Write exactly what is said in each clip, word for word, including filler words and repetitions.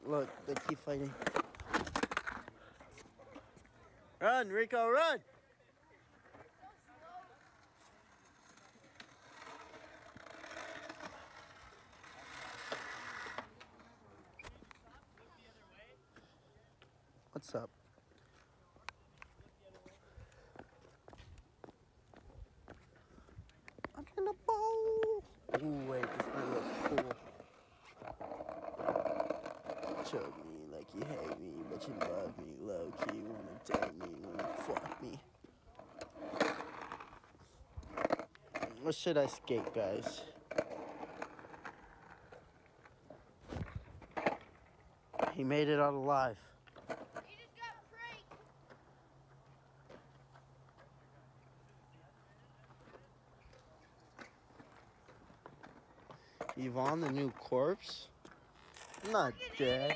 Look, they keep fighting. Run, Rico, run! What's up? I'm in the bowl. Ooh, wait, this might look cool. Choke me like you hate me, but you love me. Low key, wanna date me, wanna fuck me. What should I skate, guys? He made it out alive. He just got pranked. Yvonne, the new corpse? I'm not dead.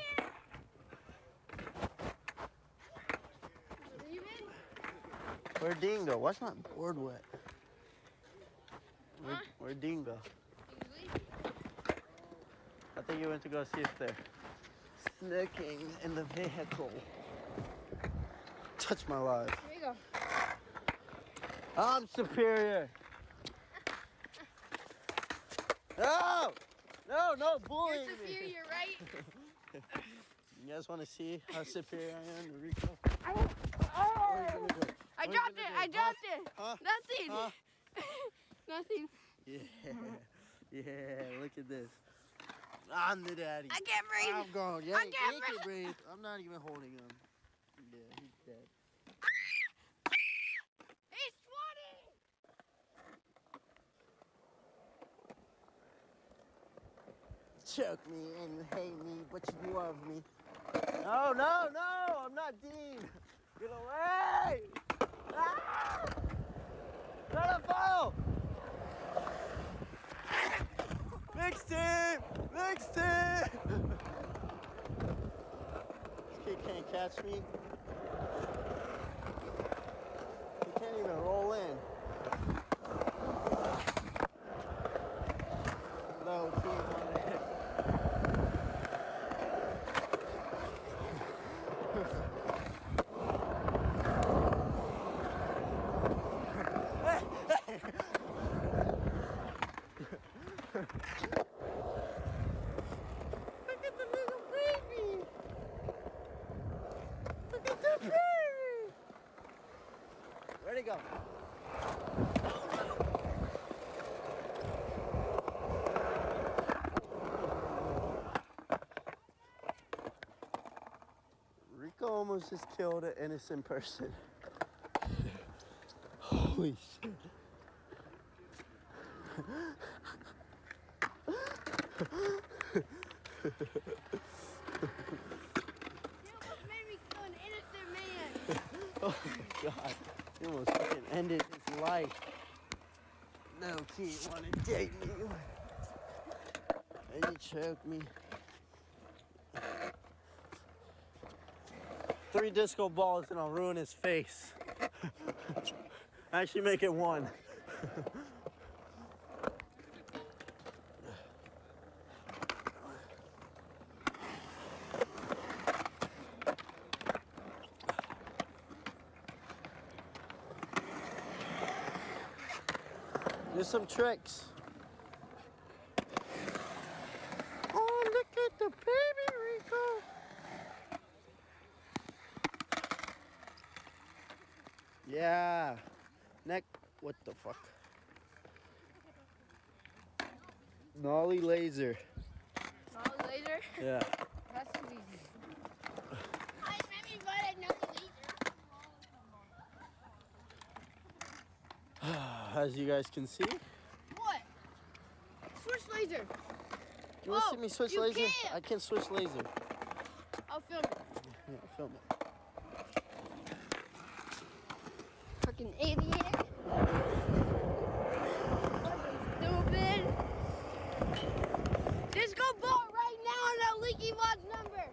Leaving? Where'd Dean go? Why's my board wet? Where, Huh? where'd Dean go? He's leaving. I think he went to go see if they're sneaking in the vehicle. Touch my life. Here you go. I'm superior. No! No, no bullying You're me. superior, right? You guys want to see how superior I am to Rico? Oh! I What are you dropped gonna it. do? I dropped it. Huh? Nothing. Huh? Nothing. Yeah. Yeah, look at this. I'm the daddy. I can't breathe. I'm going. Yeah, I can't he can breathe. I'm not even holding him. Yeah, he's dead. He's sweating. Choke me and you hate me, but you love me. No, no, no! I'm not Dean. Get away! Ah! Pedophile! Mixed team! Mixed team! This kid can't catch me. He can't even roll in. No team on it. Look at the little baby! Look at the baby! Where'd he go? Rico almost just killed an innocent person. Holy shit. You almost made me kill an innocent man. Oh my god. He almost fucking ended his life. No kid wanna date me. And you choked me. Three disco balls and I'll ruin his face. Actually make it one. Do some tricks. Oh, look at the baby, Rico. Yeah. Neck. What the fuck? Nollie laser. Oh, laser? Yeah. That's too easy. I made me buy a laser. As you guys can see. What? Switch laser. You want to Oh, see me switch you laser? can't. I can switch laser. I'll film it. Yeah, film it. Fucking idiot. Stupid. Disco ball right now on that Leaky Vod's number.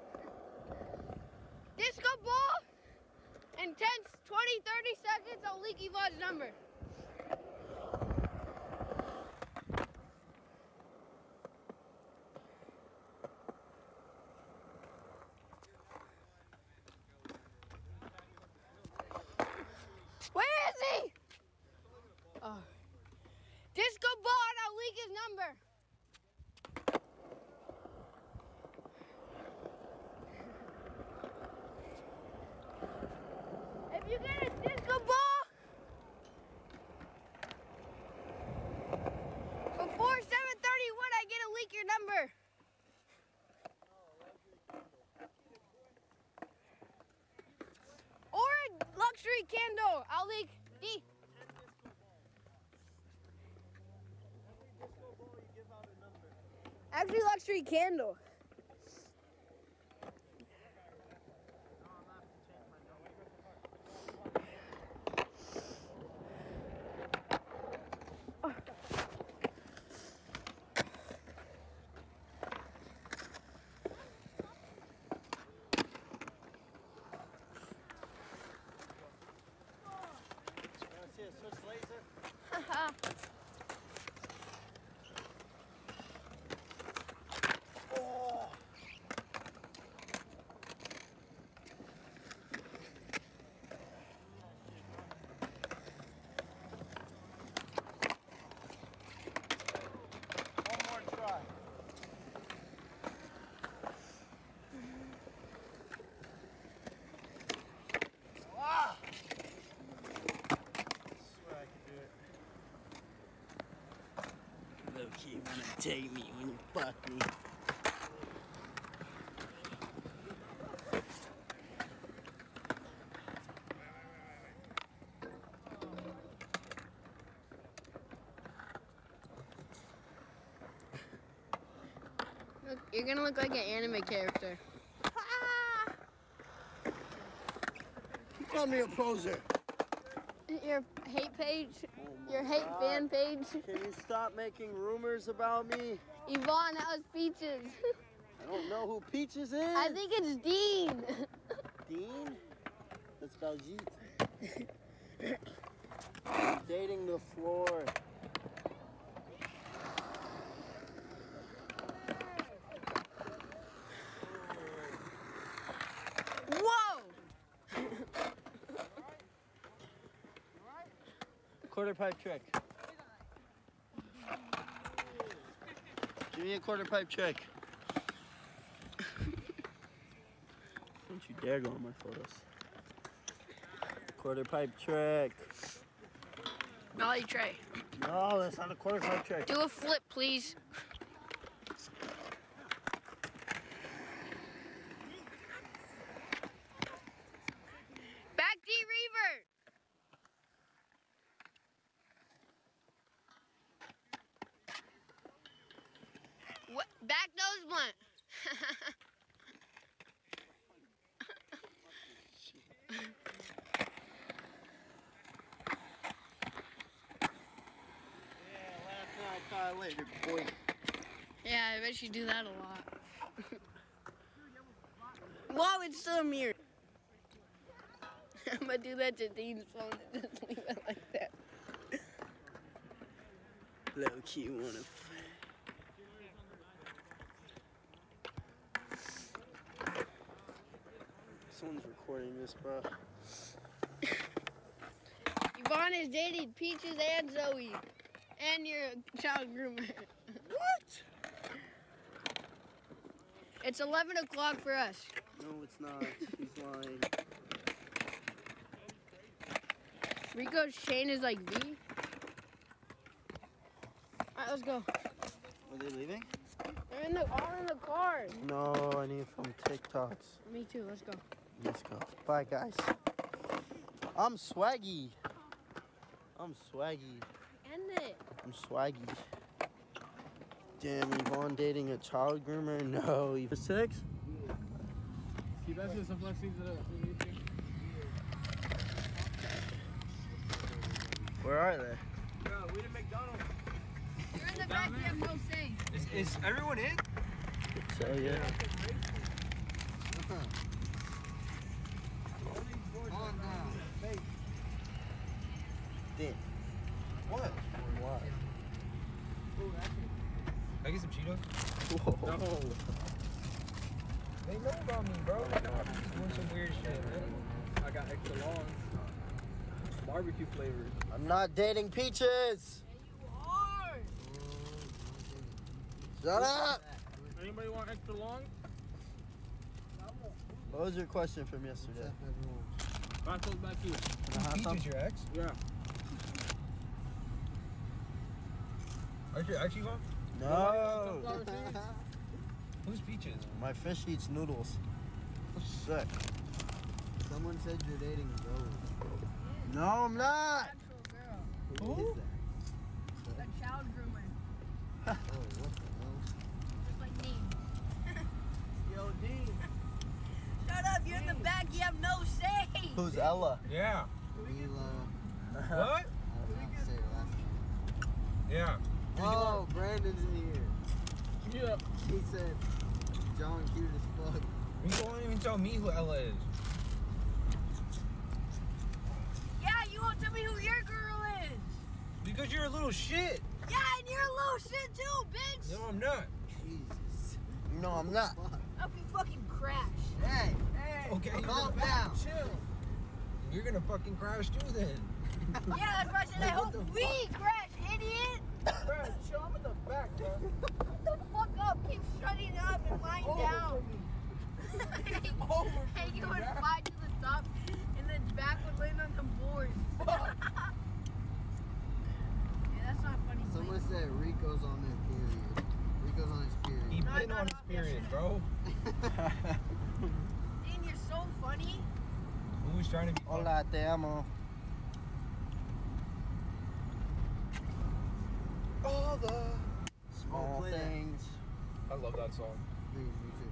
Disco ball and ten, twenty, thirty seconds on Leaky Vod's number. league. D. Actually, luxury candle. You wanna take me when you fuck me. Look, you're gonna look like an anime character. You call me a poser. Your hate page, Oh your hate God. fan page. Can you stop making rumors about me? Yvonne, how's Peaches? I don't know who Peaches is. I think it's Dean. Dean? That's Baljeet. Dating the floor. Whoa! Quarter pipe trick. Give me a quarter pipe trick. Don't you dare go on my photos. Quarter pipe trick. Ollie Trey. No, that's not a quarter pipe trick. Do a flip, please. Back D revert. What? Back nose blunt. Later, boy. Yeah, I bet you do that a lot. Whoa, it's still a mirror. I'm gonna do that to Dean's phone and just leave it like that. Low key wanna. Someone's recording this, bro. Yvonne is dating Peaches and Zoe. And you're a child groomer. What? It's eleven o'clock for us. No, it's not. He's lying. Rico Shane is like V. Alright, let's go. Are they leaving? They're in the all in the car. No, I need from TikToks. Me too, let's go. Let's go. Bye, guys. I'm swaggy. I'm swaggy. End it. I'm swaggy. Damn, Yvonne dating a child groomer? No. You six? Where are they? Bro, we in McDonald's. You're in the back, you have no say. Is, is everyone in? So, yeah. Damn. What? Why? Can I get some Cheetos? Whoa. No. They know about me, bro. They know I'm just doing some weird shit, man. I got extra long. Barbecue flavors. I'm not dating Peaches. You are. Shut up. Anybody want extra long? What was your question from yesterday? Back those back here. Can I have some? Peaches, your ex? Yeah. Are you actually home? No. Who's Peaches? My fish eats noodles. Sick. Someone said you're dating Zoe. No, I'm not. Actual girl. Who is A child groomer. that? Oh, what the hell? Just like me. Yo, Dean. Shut up, you're in the back, you have no say. Who's Ella? Yeah. Mila. What? I don't know how to say her last name. Yeah. Oh, Brandon's in here. Yeah. He said, John cute as fuck. You won't even tell me who Ella is. Yeah, you won't tell me who your girl is. Because you're a little shit. Yeah, and you're a little shit too, bitch. No, I'm not. Jesus. No, I'm not. I hope you fucking crash. Hey, hey, Okay, you're calm gonna down. Chill. You're gonna fucking crash too then. Yeah, that's why I said I hope we crash, idiot. Bro, chill, I'm in the back, bro. Shut the fuck up. Keep shutting up and lying down. Over Hey, you would fly to the top and then back would land on the board. Yeah, that's not funny. Someone said Rico's on their period. Rico's on his period. He No, been no, on no, his period, bro. Dean, you're so funny. Who was trying to be funny? Hola, te amo. All the small play that. things. I love that song. Please, me too.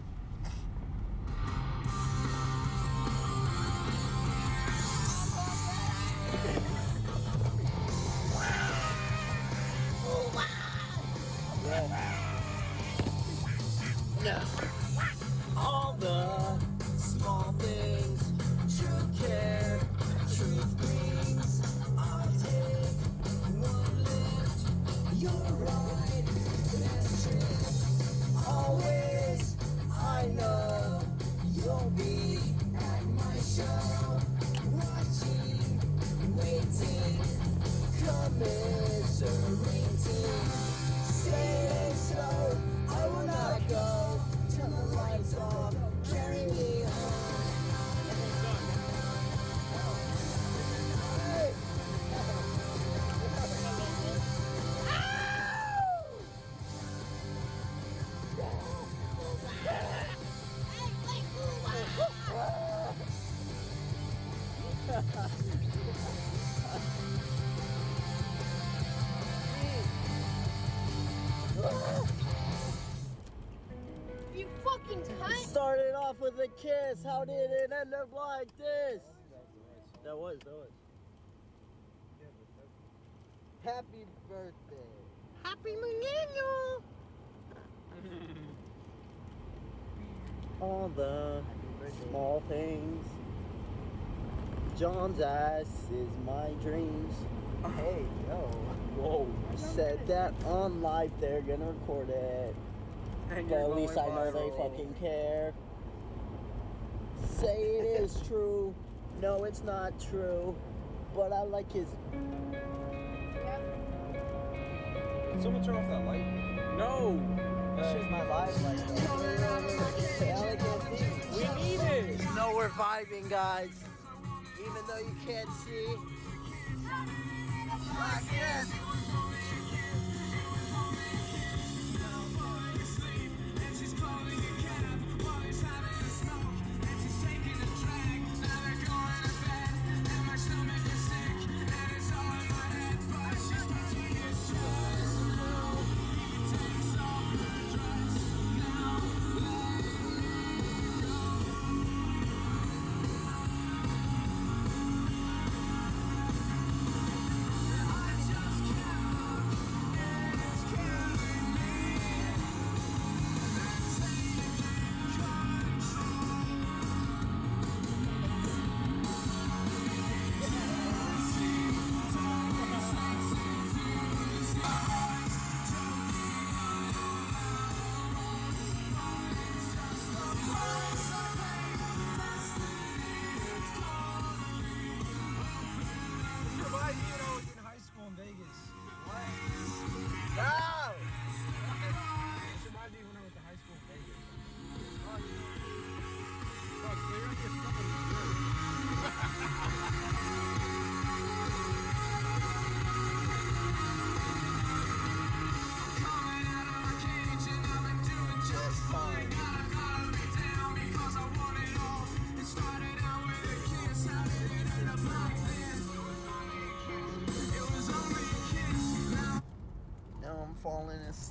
No. All the small things, true care, truth brings. I'll take one lift, you're right, that's true. Always, I know you'll be at my show, watching, waiting, commiserating. Say so, I will not go till the lights off. Carry me home. Hey. You fucking cunt. Started off with a kiss. How did it end up like this? That was, that was. Happy birthday. Happy Millennial. All the small things. John's ass is my dreams. Hey, yo. Whoa. Said that on live, they're gonna record it. But at least I know they fucking care. Say it is true. No, it's not true. But I like his. Can someone turn off that light? No! That's just my live light. We need it! You know we're vibing, guys. Even though you can't see. Like this.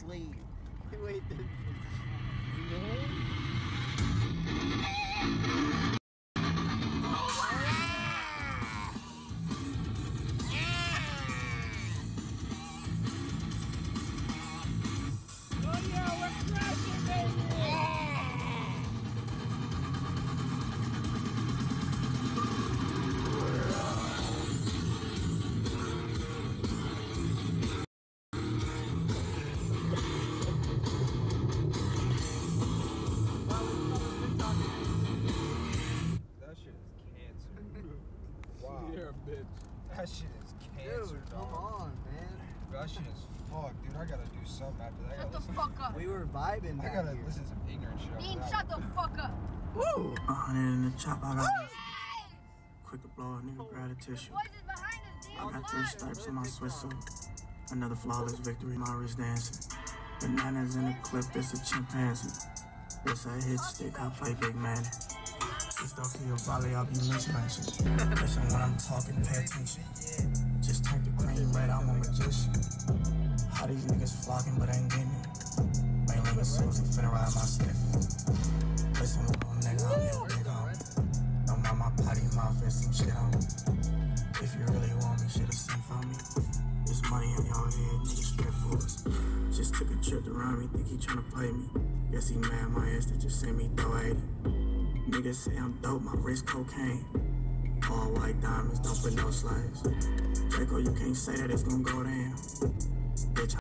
Wait. Wait. That shit is cancer, Dude, dog. come on, man. That shit is fuck, dude. I gotta do something after that. I Shut gotta the listen. fuck up. We were vibing I back gotta here. listen to some ignorant shit. Dean, after shut that. the fuck up. Woo! A hundred in the chop, I got quick to blow a nigga, grab a tissue. Boys is behind us, Dean. I got three stripes on my Swiss suit. Another flawless victory, my wrist dancing. Bananas in the clip, this a chimpanzee. This a hit stick, I play big man. This don't kill volley, I'll be mismatching. Listen when I'm talking, pay attention. Just take the cream red, I'm a magician. How these niggas flocking, but ain't getting it. Ain't niggas Susie finna ride my stiff. Listen, little nigga, I'm your big homie. Don't mind my potty mouth, there's some shit on me. If you really want me, should've sent for me. This money on your head, nigga straight for us. Just took a trip around me, think he tryna play me. Guess he mad my ass that just sent me throw eighty. Niggas say I'm dope, my wrist cocaine. All white diamonds, don't put no slaves. Draco, you can't say that it's gonna go down. Bitch,